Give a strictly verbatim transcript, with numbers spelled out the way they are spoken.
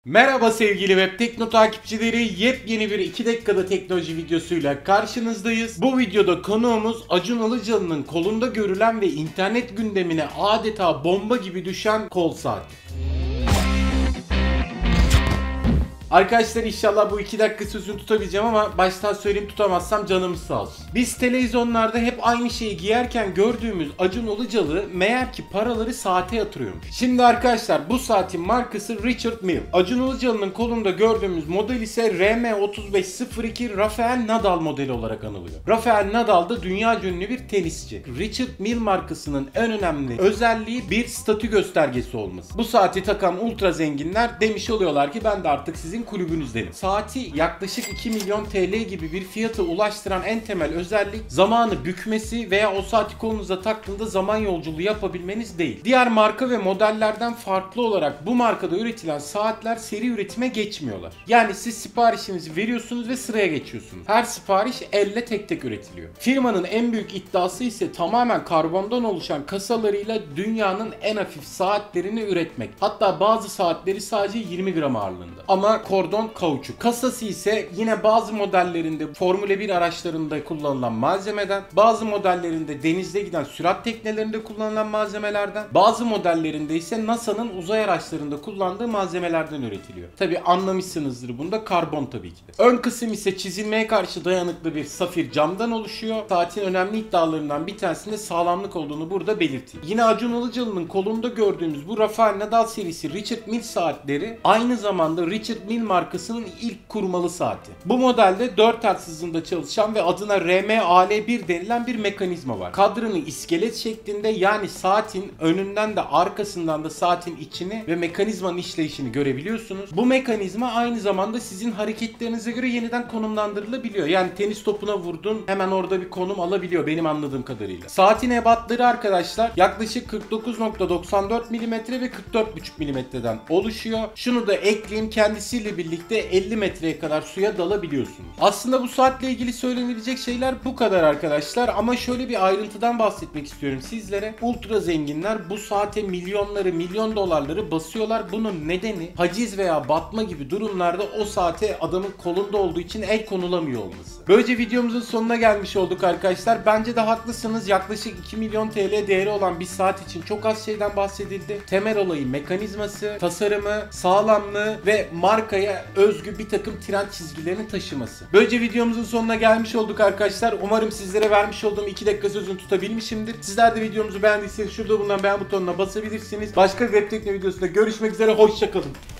Merhaba sevgili Web Tekno takipçileri, yepyeni bir iki dakikada teknoloji videosuyla karşınızdayız. Bu videoda konuğumuz Acun Ilıcalı'nın kolunda görülen ve internet gündemine adeta bomba gibi düşen kol saati. Arkadaşlar inşallah bu iki dakika sözünü tutabileceğim ama baştan söyleyeyim, tutamazsam canımız sağ olsun. Biz televizyonlarda hep aynı şeyi giyerken gördüğümüz Acun Ilıcalı meğer ki paraları saate yatırıyormuş. Şimdi arkadaşlar bu saatin markası Richard Mille. Acun Ilıcalı'nın kolunda gördüğümüz model ise R M otuz beş sıfır iki Rafael Nadal modeli olarak anılıyor. Rafael Nadal da dünya ünlü bir tenisçi. Richard Mille markasının en önemli özelliği bir statü göstergesi olması. Bu saati takan ultra zenginler demiş oluyorlar ki ben de artık sizin kulübünüzdenim. Saati yaklaşık iki milyon T L gibi bir fiyata ulaştıran en temel özellik zamanı bükmesi veya o saati kolunuza taktığında zaman yolculuğu yapabilmeniz değil. Diğer marka ve modellerden farklı olarak bu markada üretilen saatler seri üretime geçmiyorlar. Yani siz siparişinizi veriyorsunuz ve sıraya geçiyorsunuz. Her sipariş elle tek tek üretiliyor. Firmanın en büyük iddiası ise tamamen karbondan oluşan kasalarıyla dünyanın en hafif saatlerini üretmek. Hatta bazı saatleri sadece yirmi gram ağırlığında. Ama kordon kauçuk. Kasası ise yine bazı modellerinde Formula bir araçlarında kullanılan malzemeden, bazı modellerinde denizde giden sürat teknelerinde kullanılan malzemelerden, bazı modellerinde ise NASA'nın uzay araçlarında kullandığı malzemelerden üretiliyor. Tabi anlamışsınızdır, bunda karbon tabii ki de. Ön kısım ise çizilmeye karşı dayanıklı bir safir camdan oluşuyor. Saatin önemli iddialarından bir tanesinde sağlamlık olduğunu burada belirteyim. Yine Acun Ilıcalı'nın kolunda gördüğümüz bu Rafael Nadal serisi Richard Mille saatleri aynı zamanda Richard Mille markasının ilk kurmalı saati. Bu modelde dört hertz hızında çalışan ve adına R M A L bir denilen bir mekanizma var. Kadranı iskelet şeklinde, yani saatin önünden de arkasından da saatin içini ve mekanizmanın işleyişini görebiliyorsunuz. Bu mekanizma aynı zamanda sizin hareketlerinize göre yeniden konumlandırılabiliyor. Yani tenis topuna vurdun, hemen orada bir konum alabiliyor benim anladığım kadarıyla. Saatin ebatları arkadaşlar yaklaşık kırk dokuz nokta doksan dört milimetre ve kırk dört buçuk milimetreden oluşuyor. Şunu da ekleyeyim, kendisiyle birlikte elli metreye kadar suya dalabiliyorsunuz. Aslında bu saatle ilgili söylenebilecek şeyler bu kadar arkadaşlar, ama şöyle bir ayrıntıdan bahsetmek istiyorum sizlere. Ultra zenginler bu saate milyonları, milyon dolarları basıyorlar. Bunun nedeni haciz veya batma gibi durumlarda o saate adamın kolunda olduğu için el konulamıyor olması. Böylece videomuzun sonuna gelmiş olduk arkadaşlar. Bence de haklısınız. Yaklaşık iki milyon T L değeri olan bir saat için çok az şeyden bahsedildi. Temel olayı mekanizması, tasarımı, sağlamlığı ve markaya özgü bir takım trend çizgilerini taşıması. Böylece videomuzun sonuna gelmiş olduk arkadaşlar. Umarım sizlere vermiş olduğum iki dakika sözünü tutabilmişimdir. Sizler de videomuzu beğendiyseniz şurada bulunan beğen butonuna basabilirsiniz. Başka bir web tekno videosunda görüşmek üzere. Hoşçakalın.